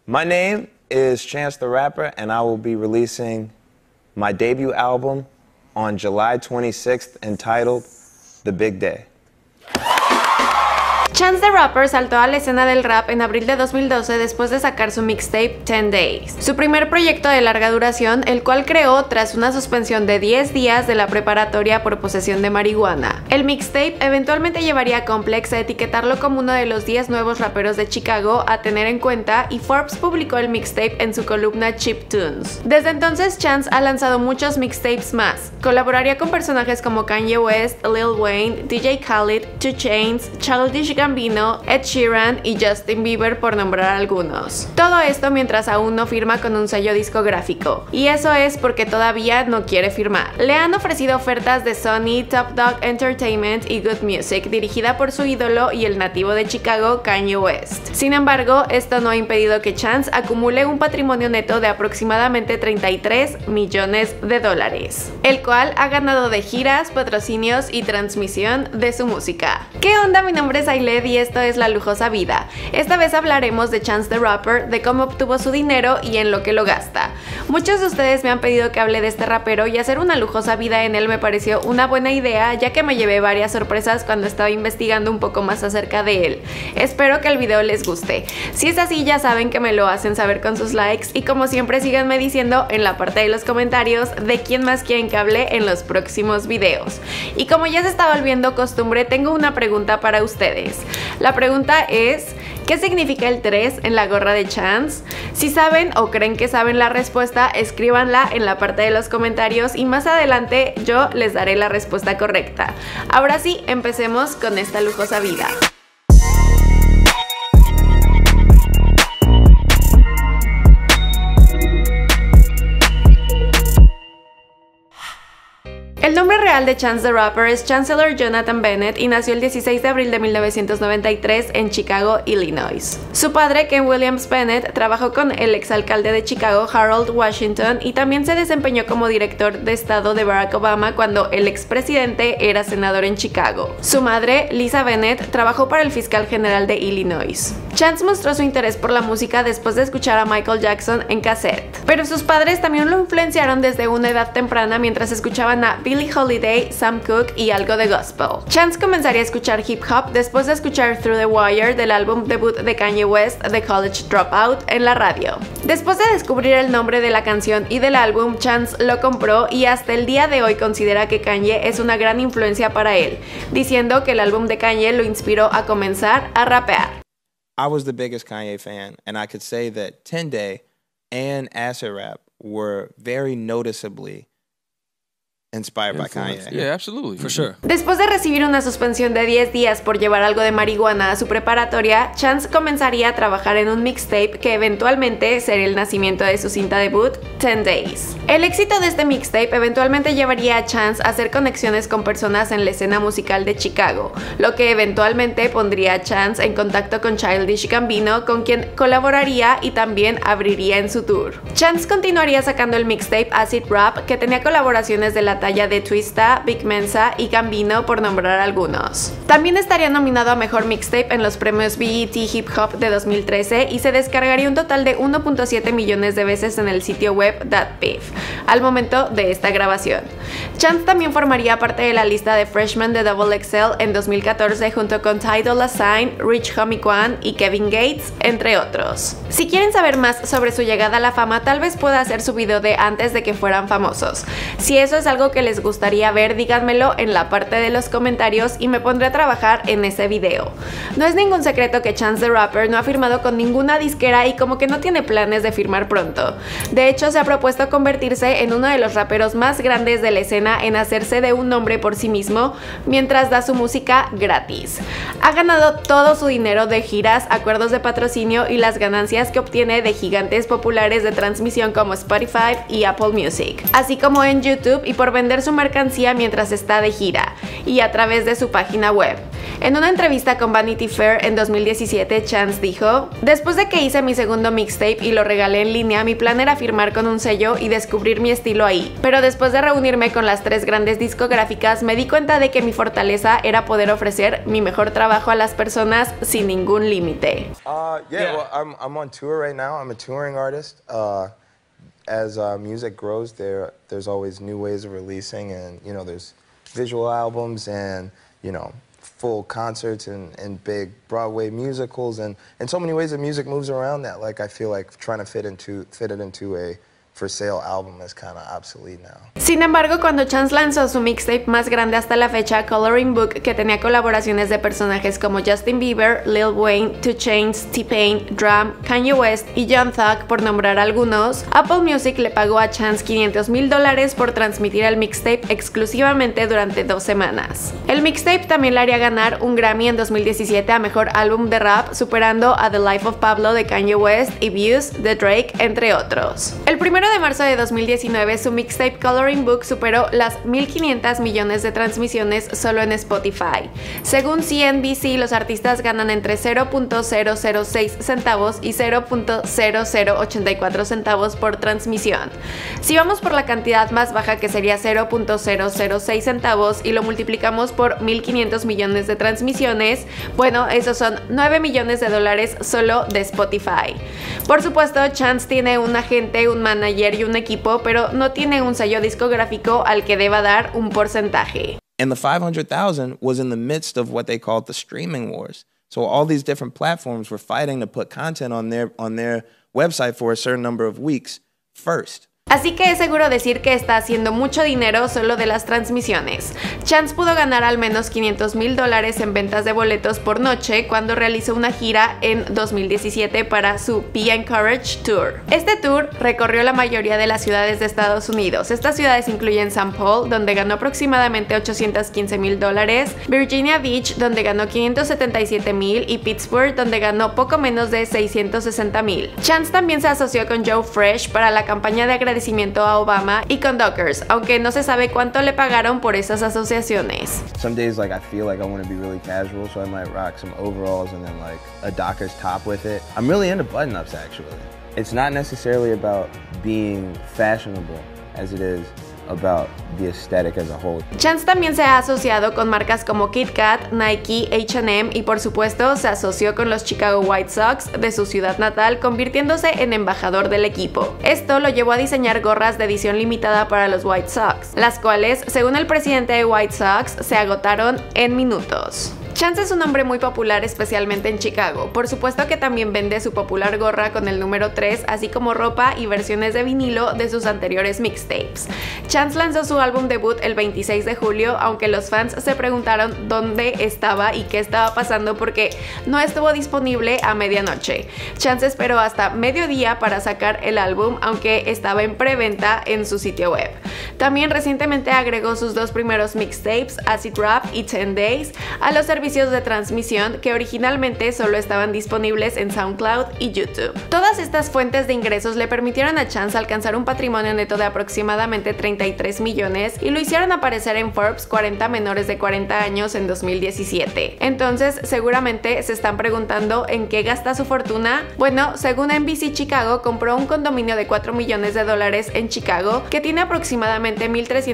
My name is Chance the Rapper, and I will be releasing my debut album on July 26th entitled The Big Day. Chance the Rapper saltó a la escena del rap en abril de 2012 después de sacar su mixtape 10 Days, su primer proyecto de larga duración, el cual creó tras una suspensión de 10 días de la preparatoria por posesión de marihuana. El mixtape eventualmente llevaría a Complex a etiquetarlo como uno de los 10 nuevos raperos de Chicago a tener en cuenta, y Forbes publicó el mixtape en su columna Cheap Tunes. Desde entonces, Chance ha lanzado muchos mixtapes más. Colaboraría con personajes como Kanye West, Lil Wayne, DJ Khaled, 2 Chainz, Childish Gambino, Ed Sheeran y Justin Bieber, por nombrar algunos. Todo esto mientras aún no firma con un sello discográfico, y eso es porque todavía no quiere firmar. Le han ofrecido ofertas de Sony, Top Dog Entertainment y Good Music, dirigida por su ídolo y el nativo de Chicago, Kanye West. Sin embargo, esto no ha impedido que Chance acumule un patrimonio neto de aproximadamente 33 millones de dólares, el cual ha ganado de giras, patrocinios y transmisión de su música. ¿Qué onda? Mi nombre es Ailed y esto es La Lujosa Vida. Esta vez hablaremos de Chance the Rapper, de cómo obtuvo su dinero y en lo que lo gasta. Muchos de ustedes me han pedido que hable de este rapero, y hacer una lujosa vida en él me pareció una buena idea, ya que me llevé varias sorpresas cuando estaba investigando un poco más acerca de él. Espero que el video les guste. Si es así, ya saben que me lo hacen saber con sus likes, y como siempre, síganme diciendo en la parte de los comentarios de quién más quieren que hable en los próximos videos. Y como ya se está volviendo costumbre, tengo una pregunta para ustedes. La pregunta es: ¿qué significa el 3 en la gorra de Chance? Si saben o creen que saben la respuesta, escríbanla en la parte de los comentarios y más adelante yo les daré la respuesta correcta. Ahora sí, empecemos con esta lujosa vida. El nombre real de Chance the Rapper es Chancellor Jonathan Bennett, y nació el 16 de abril de 1993 en Chicago, Illinois. Su padre, Ken Williams Bennett, trabajó con el exalcalde de Chicago, Harold Washington, y también se desempeñó como director de estado de Barack Obama cuando el expresidente era senador en Chicago. Su madre, Lisa Bennett, trabajó para el fiscal general de Illinois. Chance mostró su interés por la música después de escuchar a Michael Jackson en cassette, pero sus padres también lo influenciaron desde una edad temprana mientras escuchaban a Billie Holiday, Sam Cooke y algo de gospel. Chance comenzaría a escuchar hip hop después de escuchar Through the Wire del álbum debut de Kanye West, The College Dropout, en la radio. Después de descubrir el nombre de la canción y del álbum, Chance lo compró, y hasta el día de hoy considera que Kanye es una gran influencia para él, diciendo que el álbum de Kanye lo inspiró a comenzar a rapear. I was the biggest Kanye fan, and I could say that 10 Day and Acid Rap were very noticeably inspired by Kanye. Yeah, absolutely. For sure. Después de recibir una suspensión de 10 días por llevar algo de marihuana a su preparatoria, Chance comenzaría a trabajar en un mixtape que eventualmente sería el nacimiento de su cinta debut, 10 Days. El éxito de este mixtape eventualmente llevaría a Chance a hacer conexiones con personas en la escena musical de Chicago, lo que eventualmente pondría a Chance en contacto con Childish Gambino, con quien colaboraría y también abriría en su tour. Chance continuaría sacando el mixtape Acid Rap, que tenía colaboraciones de la talla de Twista, Big Mensa y Gambino, por nombrar algunos. También estaría nominado a Mejor Mixtape en los premios BET Hip Hop de 2013 y se descargaría un total de 1.7 millones de veces en el sitio web DatPiff al momento de esta grabación. Chance también formaría parte de la lista de Freshmen de Double XL en 2014 junto con Ty Dolla $ign, Rich Homie Quan y Kevin Gates, entre otros. Si quieren saber más sobre su llegada a la fama, tal vez pueda hacer su video de antes de que fueran famosos. Si eso es algo que les gustaría ver, díganmelo en la parte de los comentarios y me pondré a trabajar en ese video. No es ningún secreto que Chance the Rapper no ha firmado con ninguna disquera y como que no tiene planes de firmar pronto. De hecho, se ha propuesto convertirse en uno de los raperos más grandes de la escena en hacerse de un nombre por sí mismo mientras da su música gratis. Ha ganado todo su dinero de giras, acuerdos de patrocinio y las ganancias que obtiene de gigantes populares de transmisión como Spotify y Apple Music, así como en YouTube, y por vender vender su mercancía mientras está de gira y a través de su página web. En una entrevista con Vanity Fair en 2017, Chance dijo: "Después de que hice mi segundo mixtape y lo regalé en línea, mi plan era firmar con un sello y descubrir mi estilo ahí. Pero después de reunirme con las 3 grandes discográficas, me di cuenta de que mi fortaleza era poder ofrecer mi mejor trabajo a las personas sin ningún límite." Well, I'm on tour right now. I'm a touring artist. As music grows, there's always new ways of releasing, and there's visual albums and full concerts and big Broadway musicals and so many ways that music moves around that I feel like trying to fit it into a for sale album is kind of obsolete now. Sin embargo, cuando Chance lanzó su mixtape más grande hasta la fecha, Coloring Book, que tenía colaboraciones de personajes como Justin Bieber, Lil Wayne, 2 Chainz, T-Pain, Drum, Kanye West y Young Thug, por nombrar algunos, Apple Music le pagó a Chance $500,000 por transmitir el mixtape exclusivamente durante 2 semanas. El mixtape también le haría ganar un Grammy en 2017 a Mejor Álbum de Rap, superando a The Life of Pablo de Kanye West y Views de Drake, entre otros. El 1 de marzo de 2019, su mixtape Coloring Book superó las 1.500 millones de transmisiones solo en Spotify. Según CNBC, los artistas ganan entre 0.006 centavos y 0.0084 centavos por transmisión. Si vamos por la cantidad más baja, que sería 0.006 centavos, y lo multiplicamos por 1.500 millones de transmisiones, bueno, esos son $9 millones solo de Spotify. Por supuesto, Chance tiene un agente, un manager y un equipo, pero no tiene un sello discográfico al que deba dar un porcentaje. And the 500,000 was in the midst of what they called the streaming wars. So all these different platforms were fighting to put content on their website for a certain number of weeks first. Así que es seguro decir que está haciendo mucho dinero solo de las transmisiones. Chance pudo ganar al menos $500,000 en ventas de boletos por noche cuando realizó una gira en 2017 para su Be Encouraged Tour. Este tour recorrió la mayoría de las ciudades de Estados Unidos. Estas ciudades incluyen St. Paul, donde ganó aproximadamente $815,000, Virginia Beach, donde ganó $577,000, y Pittsburgh, donde ganó poco menos de $660,000. Chance también se asoció con Joe Fresh para la campaña de agradecimiento a Obama y con Dockers, aunque no se sabe cuánto le pagaron por esas asociaciones. Some days I feel like I want to be really casual, so I might rock some overalls and then a Dockers top with it. I'm really into button-ups actually. It's not necessarily about being fashionable as it is about the aesthetic as a whole. Chance también se ha asociado con marcas como Kit Kat, Nike, H&M y por supuesto se asoció con los Chicago White Sox de su ciudad natal, convirtiéndose en embajador del equipo. Esto lo llevó a diseñar gorras de edición limitada para los White Sox, las cuales, según el presidente de White Sox, se agotaron en minutos. Chance es un hombre muy popular, especialmente en Chicago. Por supuesto que también vende su popular gorra con el número 3, así como ropa y versiones de vinilo de sus anteriores mixtapes. Chance lanzó su álbum debut el 26 de julio, aunque los fans se preguntaron dónde estaba y qué estaba pasando porque no estuvo disponible a medianoche. Chance esperó hasta mediodía para sacar el álbum, aunque estaba en preventa en su sitio web. También recientemente agregó sus 2 primeros mixtapes, Acid Rap y 10 Days, a los servicios de transmisión que originalmente solo estaban disponibles en SoundCloud y YouTube. Todas estas fuentes de ingresos le permitieron a Chance alcanzar un patrimonio neto de aproximadamente 33 millones y lo hicieron aparecer en Forbes 40 menores de 40 años en 2017. Entonces, seguramente se están preguntando en qué gasta su fortuna. Bueno, según NBC Chicago, compró un condominio de $4 millones en Chicago que tiene aproximadamente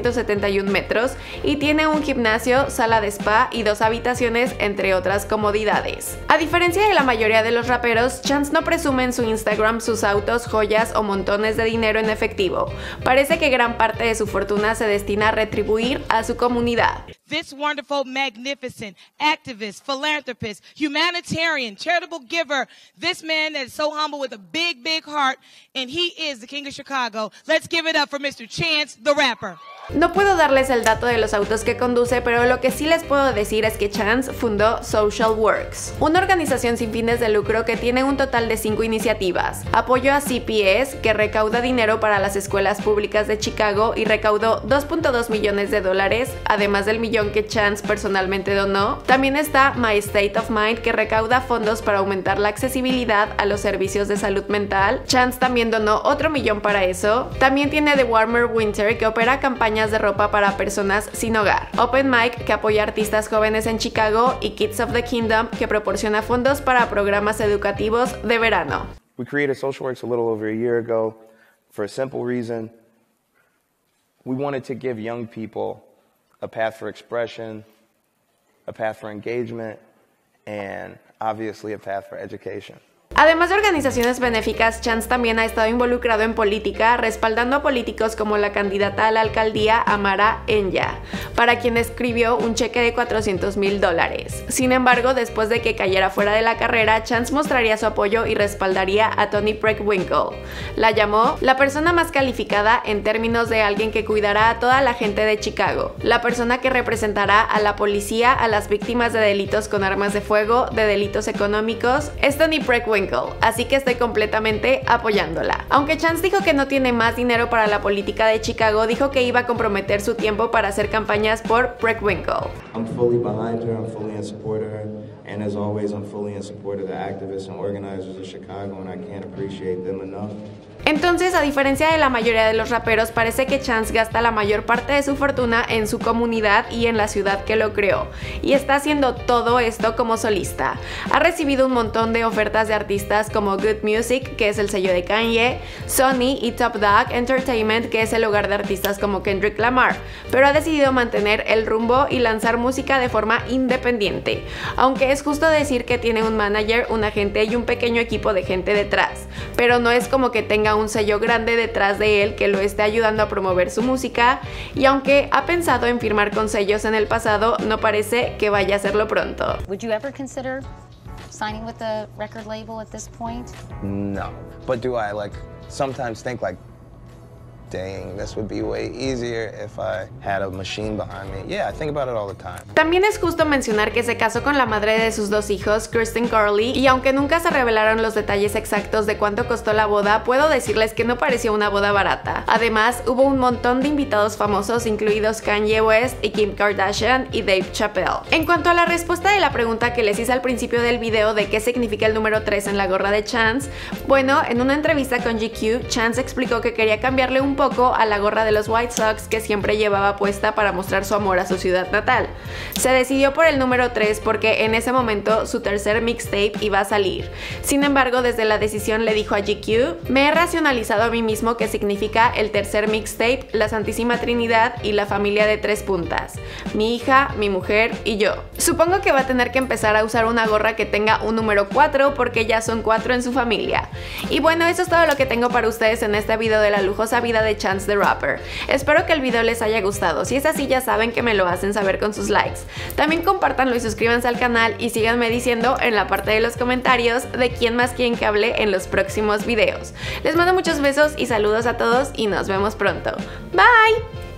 1.371 metros y tiene un gimnasio, sala de spa y 2 habitaciones, entre otras comodidades. A diferencia de la mayoría de los raperos, Chance no presume en su Instagram sus autos, joyas o montones de dinero en efectivo. Parece que gran parte de su fortuna se destina a retribuir a su comunidad. This wonderful, magnificent activist, philanthropist, humanitarian, charitable giver, this man that is so humble with a big, big heart, and he is the king of Chicago. Let's give it up for Mr. Chance the Rapper. No puedo darles el dato de los autos que conduce, pero lo que sí les puedo decir es que Chance fundó Social Works, una organización sin fines de lucro que tiene un total de 5 iniciativas. Apoyo a CPS, que recauda dinero para las escuelas públicas de Chicago y recaudó $2.2 millones, además del $1 millón que Chance personalmente donó. También está My State of Mind, que recauda fondos para aumentar la accesibilidad a los servicios de salud mental. Chance también donó otro millón para eso. También tiene The Warmer Winter, que opera campañas de ropa para personas sin hogar. Open Mic, que apoya a artistas jóvenes en Chicago, y Kids of the Kingdom, que proporciona fondos para programas educativos de verano. We created SocialWorks a little over a year ago for a simple reason. We wanted to give young people a path for expression, a path for engagement, and obviously a path for education. Además de organizaciones benéficas, Chance también ha estado involucrado en política, respaldando a políticos como la candidata a la alcaldía Amara Enya, para quien escribió un cheque de $400,000. Sin embargo, después de que cayera fuera de la carrera, Chance mostraría su apoyo y respaldaría a Toni Preckwinkle. La llamó la persona más calificada en términos de alguien que cuidará a toda la gente de Chicago, la persona que representará a la policía, a las víctimas de delitos con armas de fuego, de delitos económicos. Es Toni Preckwinkle, así que estoy completamente apoyándola. Aunque Chance dijo que no tiene más dinero para la política de Chicago, dijo que iba a comprometer su tiempo para hacer campañas por Preckwinkle. I'm fully behind her, I'm fully in support of her, and as always, I'm fully in support of the activists and organizers of Chicago, and I can't appreciate them enough. Entonces, a diferencia de la mayoría de los raperos, parece que Chance gasta la mayor parte de su fortuna en su comunidad y en la ciudad que lo creó, y está haciendo todo esto como solista. Ha recibido un montón de ofertas de artistas como Good Music, que es el sello de Kanye, Sony y Top Dog Entertainment, que es el hogar de artistas como Kendrick Lamar, pero ha decidido mantener el rumbo y lanzar música de forma independiente, aunque es justo decir que tiene un manager, un agente y un pequeño equipo de gente detrás, pero no es como que tenga un sello grande detrás de él que lo esté ayudando a promover su música, y aunque ha pensado en firmar con sellos en el pasado, no parece que vaya a hacerlo pronto. Would you ever consider signing with a record label at this point? No, but do I sometimes think dang, this would be way easier if I had a machine behind me. Yeah, I think about it all the time. También es justo mencionar que se casó con la madre de sus dos hijos, Kristen Carley, y aunque nunca se revelaron los detalles exactos de cuánto costó la boda, puedo decirles que no pareció una boda barata. Además, hubo un montón de invitados famosos, incluidos Kanye West y Kim Kardashian y Dave Chappelle. En cuanto a la respuesta de la pregunta que les hice al principio del video de qué significa el número 3 en la gorra de Chance, bueno, en una entrevista con GQ, Chance explicó que quería cambiarle un poco a la gorra de los White Sox que siempre llevaba puesta para mostrar su amor a su ciudad natal. Se decidió por el número 3 porque en ese momento su tercer mixtape iba a salir. Sin embargo, desde la decisión le dijo a GQ: me he racionalizado a mí mismo que significa el tercer mixtape, la Santísima Trinidad y la familia de 3 puntas, mi hija, mi mujer y yo. Supongo que va a tener que empezar a usar una gorra que tenga un número 4 porque ya son 4 en su familia. Y bueno, eso es todo lo que tengo para ustedes en este video de la lujosa vida de Chance the Rapper. Espero que el video les haya gustado. Si es así, ya saben que me lo hacen saber con sus likes. También compártanlo y suscríbanse al canal, y síganme diciendo en la parte de los comentarios de quién más quieren que hable en los próximos videos. Les mando muchos besos y saludos a todos, y nos vemos pronto. Bye.